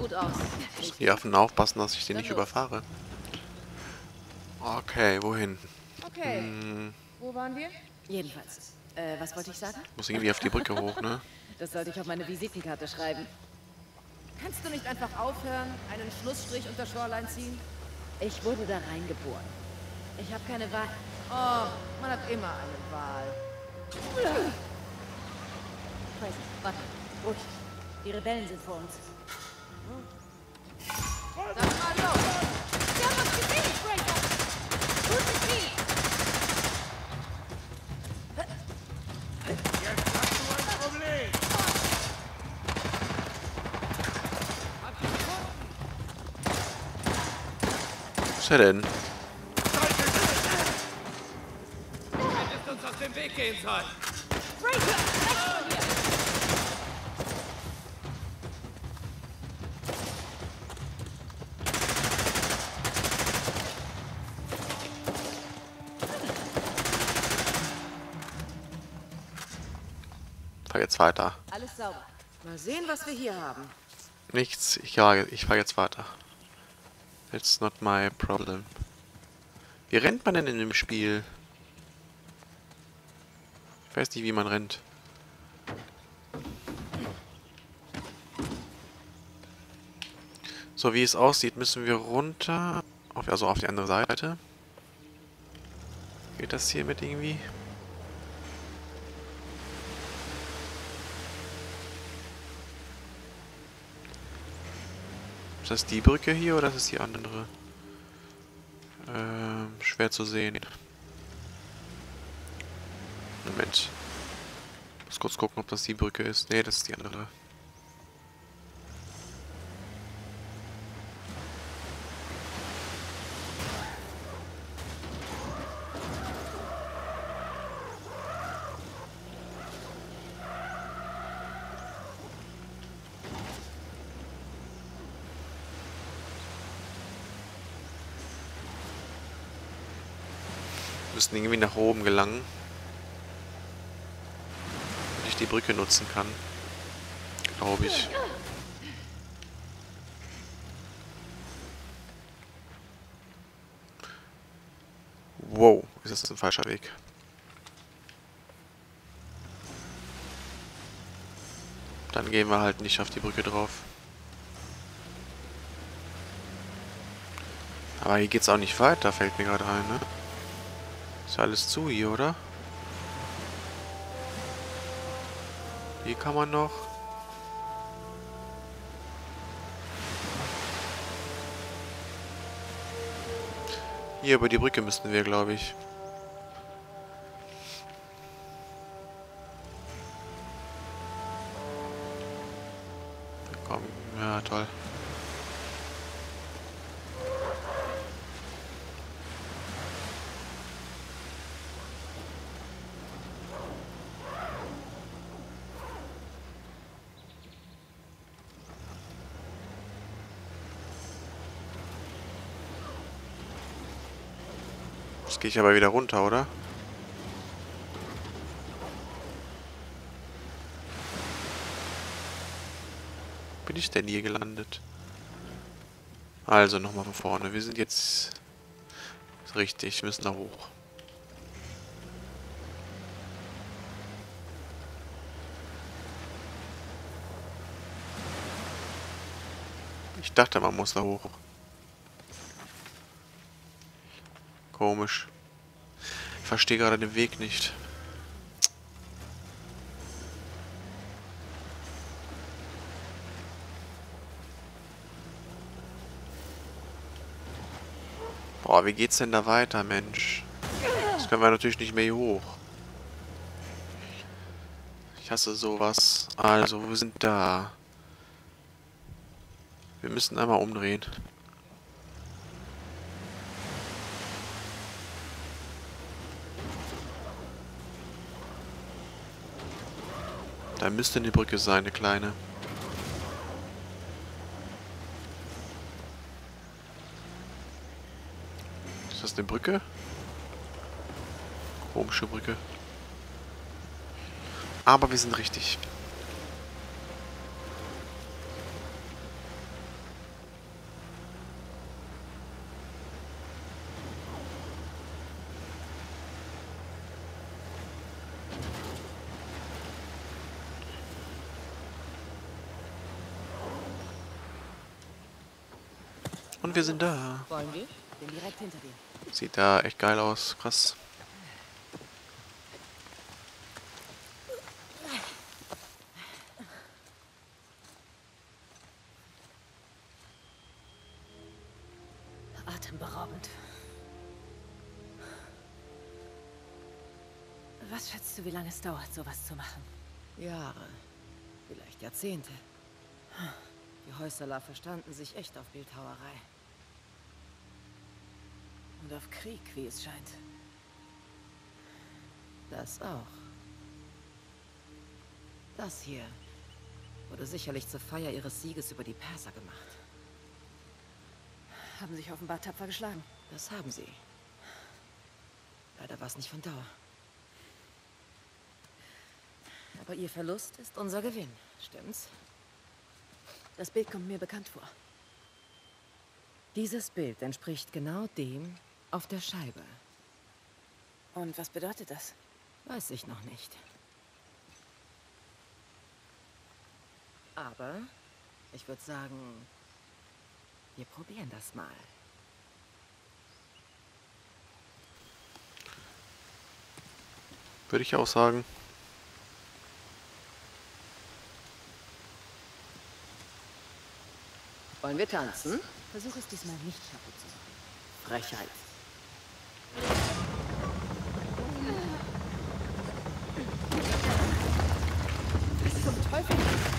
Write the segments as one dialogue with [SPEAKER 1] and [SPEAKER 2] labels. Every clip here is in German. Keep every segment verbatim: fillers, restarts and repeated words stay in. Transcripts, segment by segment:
[SPEAKER 1] gut aus.
[SPEAKER 2] Müssen die Affen aufpassen, dass ich die nicht überfahre. Okay, wohin?
[SPEAKER 1] Okay.
[SPEAKER 2] Hm,
[SPEAKER 1] Wo waren wir? Jedenfalls. Äh, was wollte ich sagen?
[SPEAKER 2] muss irgendwie auf die Brücke hoch, ne?
[SPEAKER 1] Das sollte ich auf meine Visitenkarte schreiben. Kannst du nicht einfach aufhören, einen Schlussstrich unter Shoreline ziehen? Ich wurde da reingeboren. Ich habe keine Wahl. Oh, man hat immer eine Wahl. Crazy, warte. Ruhig. Die Rebellen sind vor uns. Sag mal los! Wir haben was gesehen, Breaker! Gutes Ziel!
[SPEAKER 3] Jetzt hast du ein Problem!
[SPEAKER 2] Was ist er denn?
[SPEAKER 3] Hättest uns aus dem Weg gehen sollen!
[SPEAKER 1] Breaker! Rechts von dir!
[SPEAKER 2] Fahr jetzt weiter.
[SPEAKER 1] Alles sauber. Mal sehen, was wir hier haben.
[SPEAKER 2] Nichts. Ich, ja, ich fahr jetzt weiter. It's not my problem. Wie rennt man denn in dem Spiel? Ich weiß nicht, wie man rennt. So wie es aussieht, müssen wir runter. Auf, also auf die andere Seite. Geht das hier mit irgendwie? Ist das die Brücke hier oder ist es die andere? Ähm, schwer zu sehen. Moment. Muss kurz gucken, ob das die Brücke ist. Nee, das ist die andere. Wir müssen irgendwie nach oben gelangen. Damit ich die Brücke nutzen kann. Glaube ich. Wow, ist das ein falscher Weg. Dann gehen wir halt nicht auf die Brücke drauf. Aber hier geht's auch nicht weiter, fällt mir gerade ein, ne? Ist alles zu hier, oder? Hier kann man noch. Hier über die Brücke müssten wir, glaube ich. Komm, ja, toll. Jetzt gehe ich aber wieder runter, oder? Bin ich denn hier gelandet? Also nochmal von vorne. Wir sind jetzt richtig, wir müssen da hoch. Ich dachte, man muss da hoch. Komisch. Ich verstehe gerade den Weg nicht. Boah, wie geht's denn da weiter, Mensch? Das können wir natürlich nicht mehr hier hoch. Ich hasse sowas. Also, wir sind da. Wir müssen einmal umdrehen. Da müsste eine Brücke sein, eine kleine. Ist das eine Brücke? Komische Brücke. Aber wir sind richtig. Und wir sind da.
[SPEAKER 1] Wollen wir? Bin direkt hinter dir.
[SPEAKER 2] Sieht da echt geil aus. Krass.
[SPEAKER 1] Atemberaubend. Was schätzt du, wie lange es dauert, sowas zu machen? Jahre. Vielleicht Jahrzehnte. Die Häuserler verstanden sich echt auf Bildhauerei. Und auf Krieg, wie es scheint. Das auch. Das hier wurde sicherlich zur Feier ihres Sieges über die Perser gemacht. Haben sich offenbar tapfer geschlagen. Das haben sie. Leider war es nicht von Dauer. Aber ihr Verlust ist unser Gewinn, stimmt's? Das Bild kommt mir bekannt vor. Dieses Bild entspricht genau dem auf der Scheibe. Und was bedeutet das? Weiß ich noch nicht. Aber ich würde sagen, wir probieren das mal.
[SPEAKER 2] Würde ich auch sagen.
[SPEAKER 1] Wollen wir tanzen? Versuch es diesmal nicht kaputt zu machen. Frechheit. Was zum Teufel?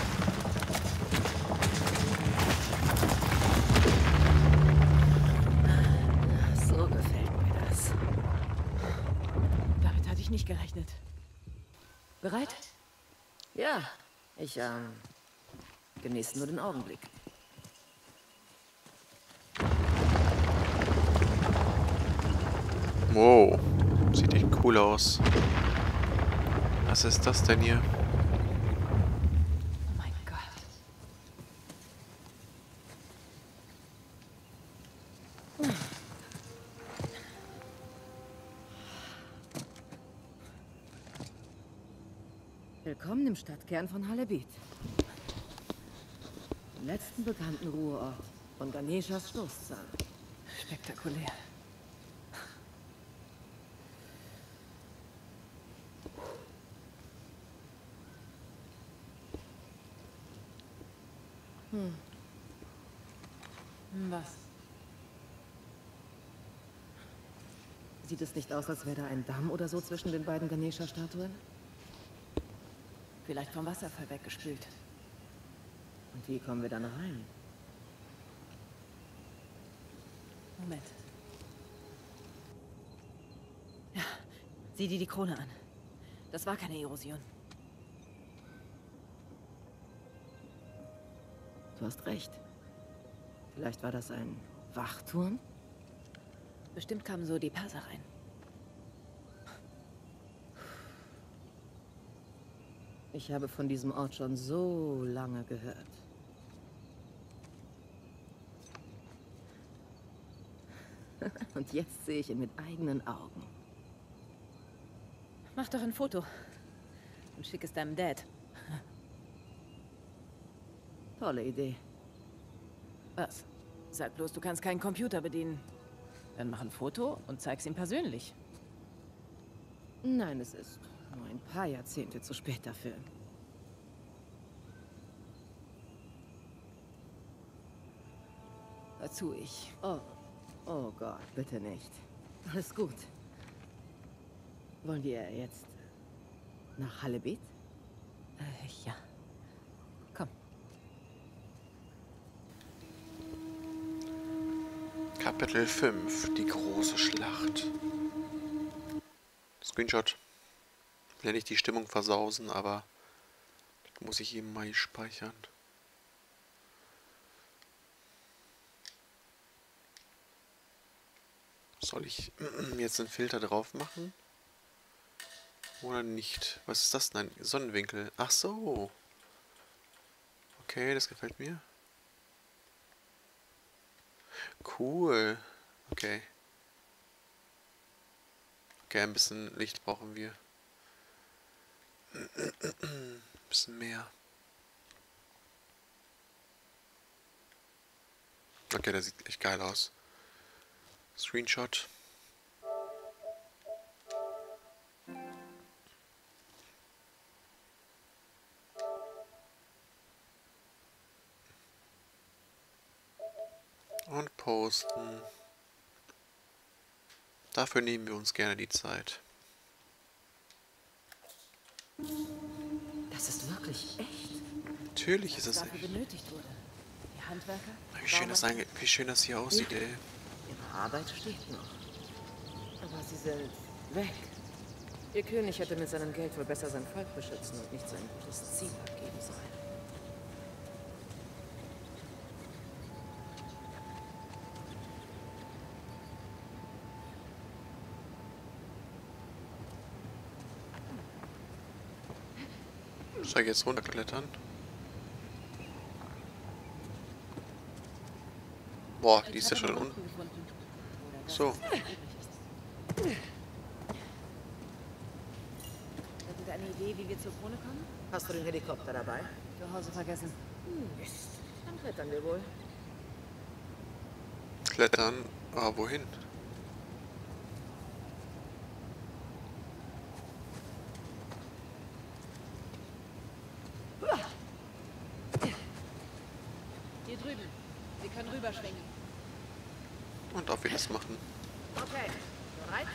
[SPEAKER 1] So gefällt mir das. Damit hatte ich nicht gerechnet. Bereit? Ja, ich, ähm, genieße nur den Augenblick.
[SPEAKER 2] Wow, sieht echt cool aus. Was ist das denn hier?
[SPEAKER 1] Oh mein Gott. Willkommen im Stadtkern von Halebid. Dem letzten bekannten Ruheort von Ganeshas Stoßzahn. Spektakulär. Hm. Was? Sieht es nicht aus, als wäre da ein Damm oder so zwischen den beiden Ganesha-Statuen? Vielleicht vom Wasserfall weggespült. Und wie kommen wir dann rein? Moment. Ja, sieh dir die Krone an. Das war keine Erosion. Du hast recht. Vielleicht war das ein Wachturm? Bestimmt kamen so die Perser rein. Ich habe von diesem Ort schon so lange gehört. Und jetzt sehe ich ihn mit eigenen Augen. Mach doch ein Foto und schick es deinem Dad. Tolle Idee. Was? Sag bloß, du kannst keinen Computer bedienen. Dann mach ein Foto und zeig's ihm persönlich. Nein, es ist nur ein paar Jahrzehnte zu spät dafür. Dazu ich. Oh, oh Gott, bitte nicht. Alles gut. Wollen wir jetzt nach Halebid? Äh, ja. Komm.
[SPEAKER 2] Kapitel fünf, die große Schlacht. Screenshot. Ich will ja nicht die Stimmung versausen, aber das muss ich eben mal speichern. Soll ich jetzt einen Filter drauf machen? Oder nicht? Was ist das denn? Ein Sonnenwinkel. Ach so. Okay, das gefällt mir. Cool. Okay. Okay, ein bisschen Licht brauchen wir. Ein bisschen mehr. Okay, der sieht echt geil aus. Screenshot. Und posten. Dafür nehmen wir uns gerne die Zeit.
[SPEAKER 1] Das ist wirklich echt.
[SPEAKER 2] Natürlich ist es
[SPEAKER 1] Dafür
[SPEAKER 2] echt.
[SPEAKER 1] benötigt wurde. Die Handwerker?
[SPEAKER 2] Wie schön das, einge wie schön das hier aussieht, ey.
[SPEAKER 1] Ihre Arbeit steht noch. Aber sie sind weg. Ihr König hätte mit seinem Geld wohl besser sein Volk beschützen und nicht sein gutes Ziel abgeben sollen.
[SPEAKER 2] Soll ich jetzt runterklettern? Boah, die ist ja schon unten. So.
[SPEAKER 1] Irgendeine Idee, wie wir zur Krone kommen? Hast du den Helikopter dabei? Zu Hause vergessen. Hm, Mist. Dann klettern wir wohl.
[SPEAKER 2] Klettern? Aber wohin?
[SPEAKER 1] Hier drüben. Wir können rüberschwingen.
[SPEAKER 2] Und ob wir das machen.
[SPEAKER 1] Okay. Bereit?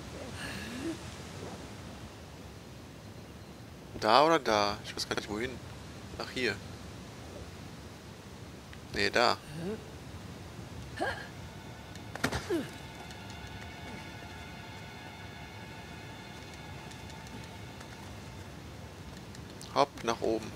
[SPEAKER 2] Da oder da? Ich weiß gar nicht wohin. Ach, hier. Nee, da. Hopp, nach oben.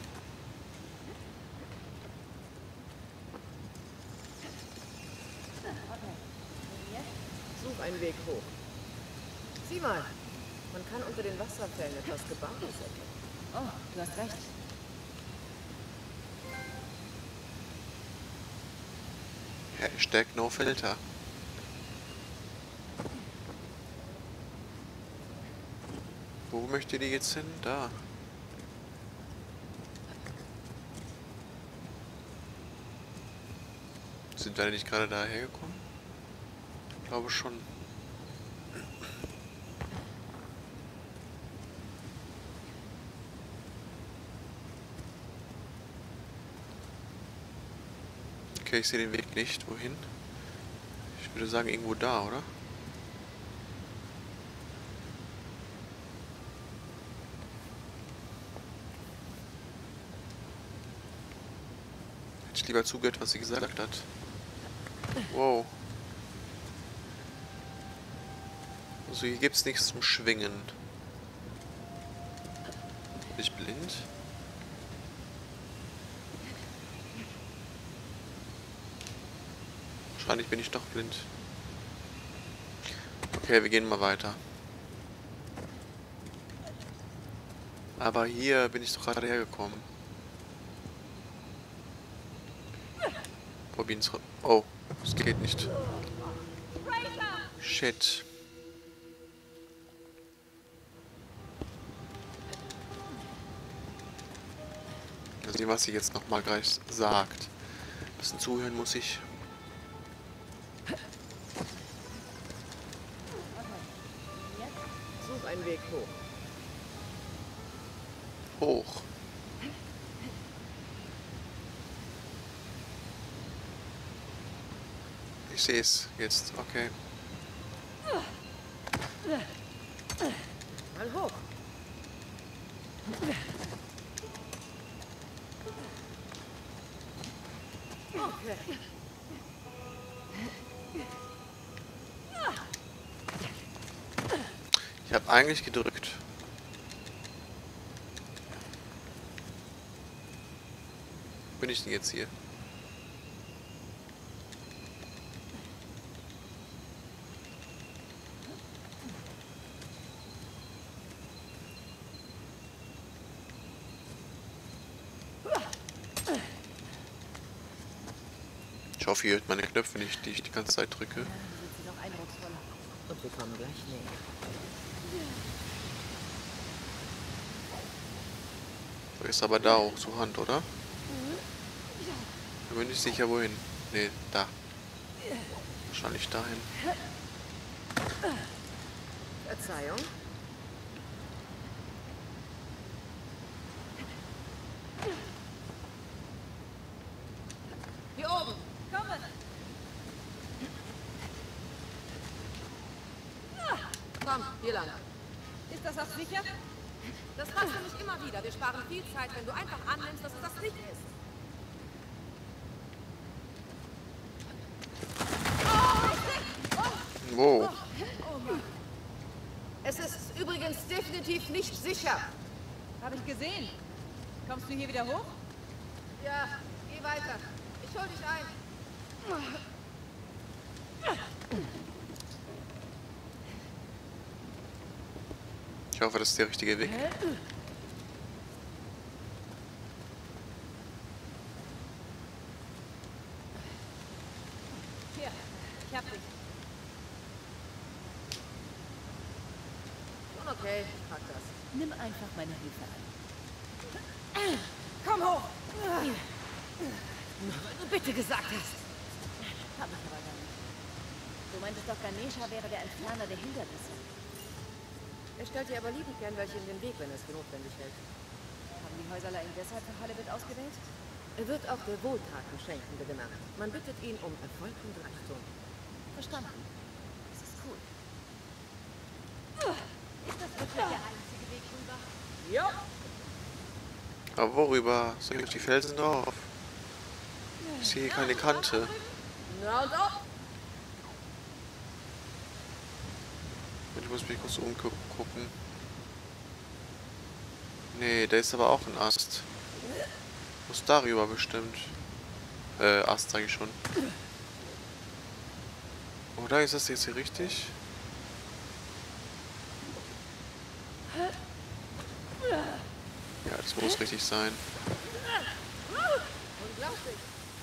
[SPEAKER 1] Such einen Weg hoch. Sieh mal. Man kann unter den Wasserfällen etwas Gebautes erkennen. Oh, du hast recht.
[SPEAKER 2] Hashtag No Filter. Wo möchte die jetzt hin? Da. Sind wir nicht gerade daher gekommen? Ich glaube schon. Okay, ich sehe den Weg nicht. Wohin? Ich würde sagen, irgendwo da, oder? Hätte ich lieber zugehört, was sie gesagt hat. Wow. Also hier gibt es nichts zum Schwingen. Bin ich blind? Wahrscheinlich bin ich doch blind. Okay, wir gehen mal weiter. Aber hier bin ich doch gerade hergekommen. Probieren's. Oh, es geht nicht. Shit. Mal sehen, was sie jetzt noch mal gleich sagt. Ein bisschen zuhören muss ich.
[SPEAKER 1] Such einen Weg hoch.
[SPEAKER 2] Hoch. Ich sehe es jetzt, okay.
[SPEAKER 1] Mal hoch. Okay.
[SPEAKER 2] Ich habe eigentlich gedrückt. Bin ich denn jetzt hier? Ich hoffe, ihr hört meine Knöpfe nicht, die ich die ganze Zeit drücke.
[SPEAKER 1] Sind sie noch eindrucksvoller. Und wir kommen gleich näher.
[SPEAKER 2] So, ist aber da auch zur Hand, oder? Bin mir nicht sicher, wohin. Nee, da. Wahrscheinlich dahin.
[SPEAKER 1] Verzeihung. Hier oben. Komme. Komm, hier lang.
[SPEAKER 4] Ist das auch sicher?
[SPEAKER 1] Das machst du nicht immer wieder. Wir sparen viel Zeit, wenn du einfach annimmst, dass es das nicht ist.
[SPEAKER 2] Wow.
[SPEAKER 1] Es ist übrigens definitiv nicht sicher.
[SPEAKER 4] Habe ich gesehen. Kommst du hier wieder hoch?
[SPEAKER 1] Ja, geh weiter. Ich hol dich ein.
[SPEAKER 2] Ich hoffe, das ist der richtige Weg.
[SPEAKER 4] Hier, ich hab dich.
[SPEAKER 1] Schon okay, ich pack das.
[SPEAKER 4] Nimm einfach meine Hilfe an. Komm hoch!
[SPEAKER 1] Nur weil du bitte gesagt hast.
[SPEAKER 4] Hab ich aber gar nicht. Du meintest doch, Ganesha wäre der Entferner der Hindernisse.
[SPEAKER 1] Er stellt dir aber liebend gern welche in den Weg, wenn er es für notwendig hält.
[SPEAKER 4] Haben die Häuserler ihn deshalb für Hallewitt ausgewählt?
[SPEAKER 1] Er wird auch der Wohltatenschenkende genannt. Man bittet ihn um Erfolg und Reichtum.
[SPEAKER 4] Verstanden. Das ist cool. Ist das wirklich der einzige Weg rüber?
[SPEAKER 1] Ja.
[SPEAKER 2] Aber worüber? Soll ich auf die Felsen drauf? Ich sehe keine Kante.
[SPEAKER 1] Na und auch.
[SPEAKER 2] Ich muss mich kurz umgucken. Nee, da ist aber auch ein Ast. Muss darüber bestimmt. Äh, Ast sage ich schon. Oder ist das jetzt hier richtig? Ja, das muss richtig sein.
[SPEAKER 1] Unglaublich.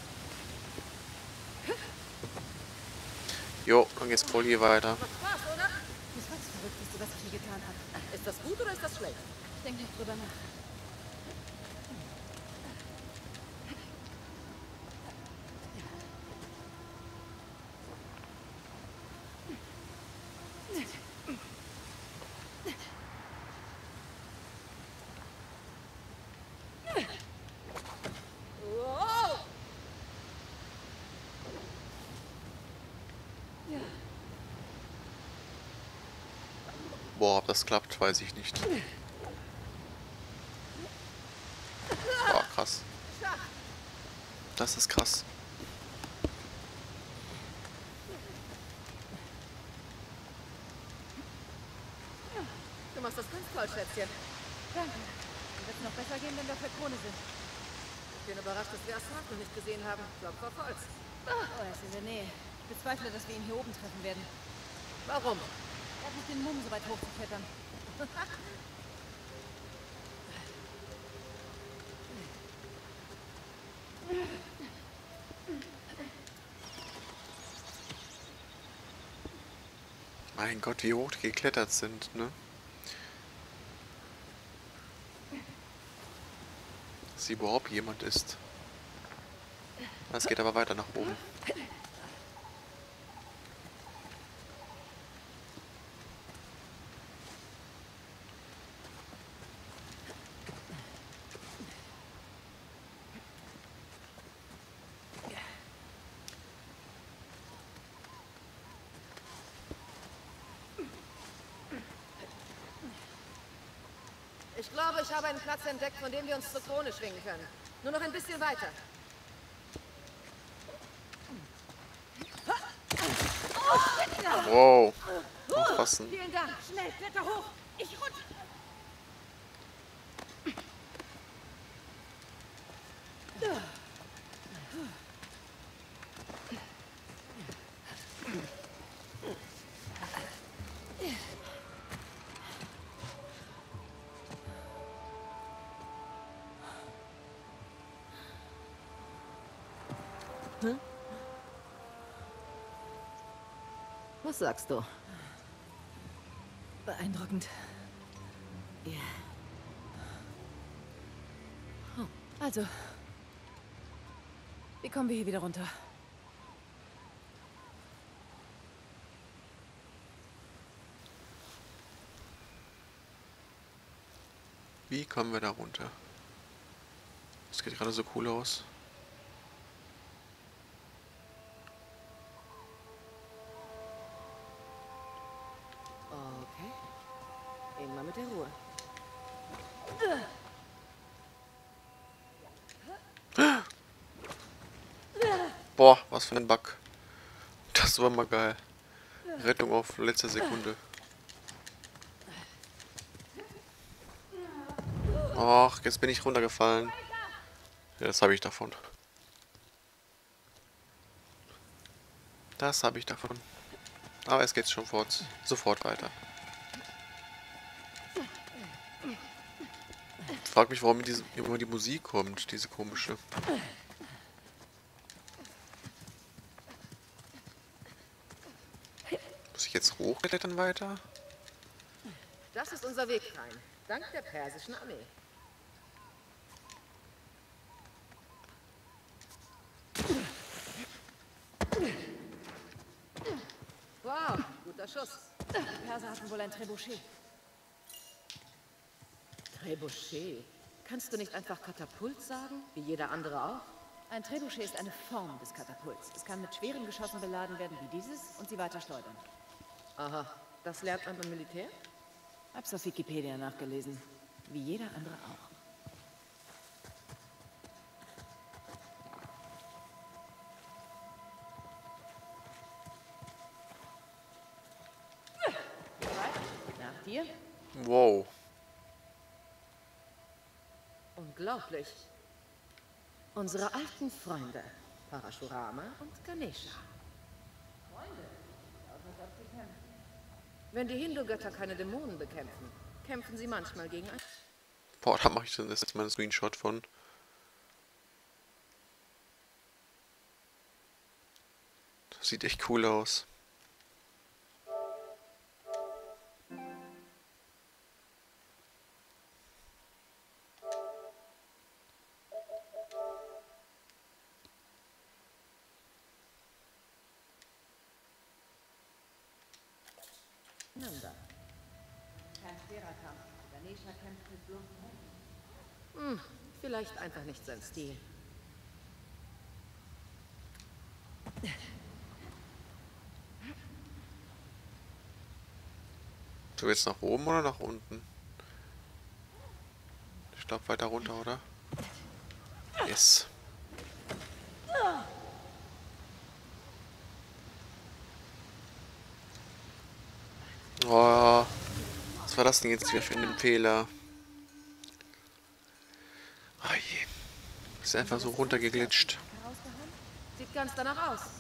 [SPEAKER 2] Jo, dann geht's wohl hier weiter.
[SPEAKER 1] Macht Spaß, oder?
[SPEAKER 4] Das war das Verrückteste, was ich je getan habe.
[SPEAKER 1] Ist das gut oder ist das schlecht?
[SPEAKER 4] Ich denke nicht drüber nach.
[SPEAKER 1] Wow.
[SPEAKER 2] Boah, ob das klappt, weiß ich nicht. Boah, krass. Das ist krass.
[SPEAKER 1] Du machst das ganz toll, Schätzchen.
[SPEAKER 4] Danke. Dann wird es noch besser gehen, wenn wir auf der Krone sind.
[SPEAKER 1] Ich bin überrascht, dass wir Asaf noch nicht gesehen haben. Klopf auf Holz.
[SPEAKER 4] Oh, er ist in der Nähe. Ich bezweifle, dass wir ihn hier oben treffen werden.
[SPEAKER 1] Warum?
[SPEAKER 4] Er hat nicht den Mumm, so weit hochzuklettern.
[SPEAKER 2] Mein Gott, wie hoch die geklettert sind, ne? Dass überhaupt jemand ist. Es geht aber weiter nach oben.
[SPEAKER 1] Ich glaube, ich habe einen Platz entdeckt, von dem wir uns zur Krone schwingen können. Nur noch ein bisschen weiter.
[SPEAKER 2] Wow. Aufpassen.
[SPEAKER 4] Vielen Dank. Schnell, kletter hoch. Ich runter.
[SPEAKER 1] Was sagst du?
[SPEAKER 4] Beeindruckend.
[SPEAKER 1] Ja.
[SPEAKER 4] Also, wie kommen wir hier wieder runter?
[SPEAKER 2] Wie kommen wir da runter? Das geht gerade so cool aus.
[SPEAKER 1] Okay. Immer mit der Ruhe.
[SPEAKER 2] Boah, was für ein Bug. Das war mal geil. Rettung auf letzte Sekunde. Ach, jetzt bin ich runtergefallen. Ja, das habe ich davon. Das habe ich davon. Aber es geht schon fort, sofort weiter. Ich frage mich, warum diese, immer die Musik kommt, diese komische. Muss ich jetzt hochklettern weiter?
[SPEAKER 1] Das ist unser Weg rein. Dank der persischen Armee. Wow, guter Schuss.
[SPEAKER 4] Die Perser hatten wohl ein Trebuchet.
[SPEAKER 1] Trebuchet. Kannst du nicht einfach Katapult sagen, wie jeder andere auch?
[SPEAKER 4] Ein Trebuchet ist eine Form des Katapults. Es kann mit schweren Geschossen beladen werden wie dieses und sie weiter schleudern.
[SPEAKER 1] Aha, das lernt man beim Militär?
[SPEAKER 4] Hab's auf Wikipedia nachgelesen. Wie jeder andere auch.
[SPEAKER 1] Nach dir?
[SPEAKER 2] Wow.
[SPEAKER 1] Unglaublich. Unsere alten Freunde, Parashurama und Ganesha. Freunde? Wenn die Hindu-Götter keine Dämonen bekämpfen, kämpfen sie manchmal gegen ein...
[SPEAKER 2] Boah, da mache ich dann jetzt mal einen Screenshot von. Das sieht echt cool aus.
[SPEAKER 1] Nanda.
[SPEAKER 4] Kein schwerer Kampf. Ganesha kämpft mit bloßen Händen.
[SPEAKER 1] Hm, vielleicht einfach nicht sein Stil.
[SPEAKER 2] So, jetzt nach oben oder nach unten? Ich glaube weiter runter, oder? Yes. Oh, was war das denn jetzt wieder für ein Fehler? Oh je. Ist einfach so runtergeglitscht.
[SPEAKER 1] Sieht ganz danach aus.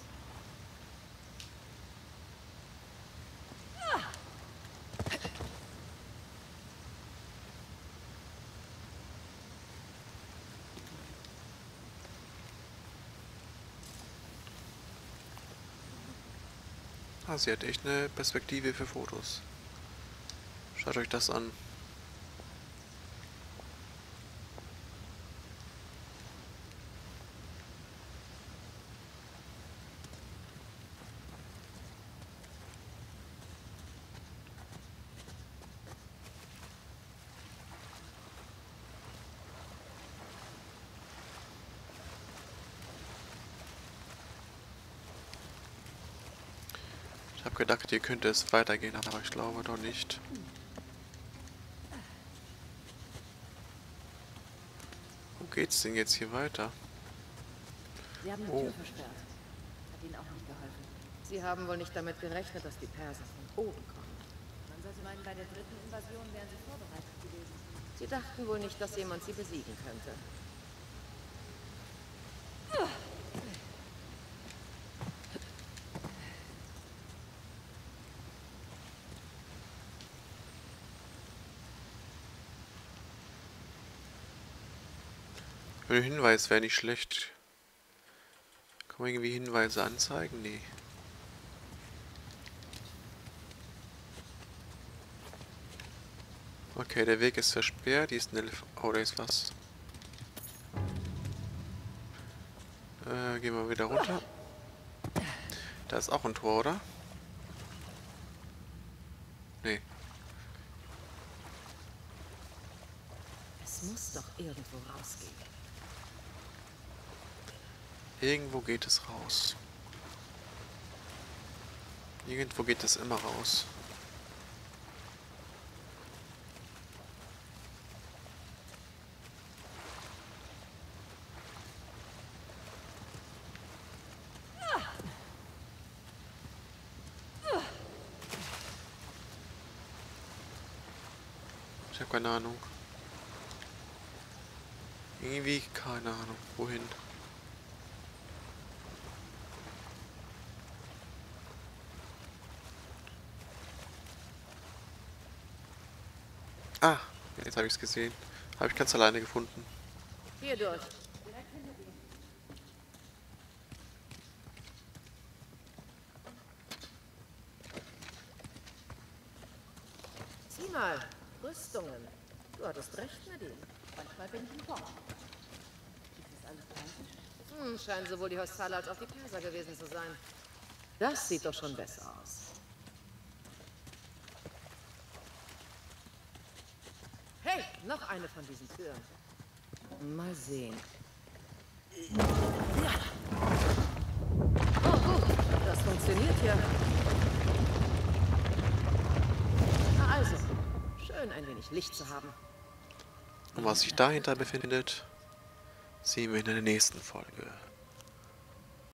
[SPEAKER 2] Ah, sie hat echt eine Perspektive für Fotos. Schaut euch das an. Ich habe gedacht, hier könnte es weitergehen, aber ich glaube doch nicht. Wo geht's denn jetzt hier weiter?
[SPEAKER 4] Sie haben die
[SPEAKER 2] Oh.
[SPEAKER 4] Tür versperrt. Hat ihnen auch nicht geholfen.
[SPEAKER 1] Sie haben wohl nicht damit gerechnet, dass die Perser von oben kommen.
[SPEAKER 4] Man sollte meinen, bei der dritten Invasion wären sie vorbereitet gewesen.
[SPEAKER 1] Sie dachten wohl nicht, dass jemand sie besiegen könnte.
[SPEAKER 2] Ein Hinweis wäre nicht schlecht. Kann man irgendwie Hinweise anzeigen? Nee. Okay, der Weg ist versperrt. Hier ist ein Elef... Oh, da ist was. Äh, gehen wir wieder runter. Da ist auch ein Tor, oder? Nee.
[SPEAKER 1] Es muss doch irgendwo rausgehen.
[SPEAKER 2] Irgendwo geht es raus. Irgendwo geht es immer raus. Ich habe keine Ahnung. Irgendwie keine Ahnung. Wohin? Ah, jetzt habe ich es gesehen. Habe ich ganz alleine gefunden.
[SPEAKER 1] Hier durch. Sieh mal, Rüstungen. Du hattest recht, Nadine.
[SPEAKER 4] Manchmal bin ich im Kopf. Ist das alles persisch?
[SPEAKER 1] Hm, scheinen sowohl die Hossala als auch die Perser gewesen zu sein. Das sieht doch schon besser aus. Hey, noch eine von diesen Türen. Mal sehen. Ja. Oh, gut. Das funktioniert ja. Na also, schön ein wenig Licht zu haben.
[SPEAKER 2] Und was sich dahinter befindet, sehen wir in der nächsten Folge.